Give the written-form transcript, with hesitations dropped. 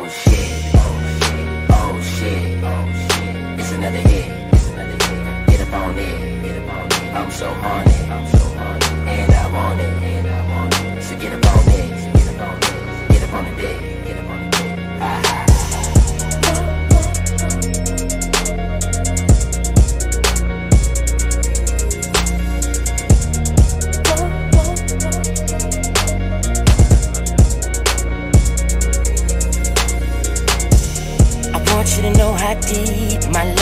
Oh shit, oh shit, oh shit, oh shit. It's another hit, it's another hit. Get up on it, get up on it. I'm so horny, and I want it, and I want it. So get up on it, get up on it, get up on the dick, get up on the dick. Ah. I want you to know how deep my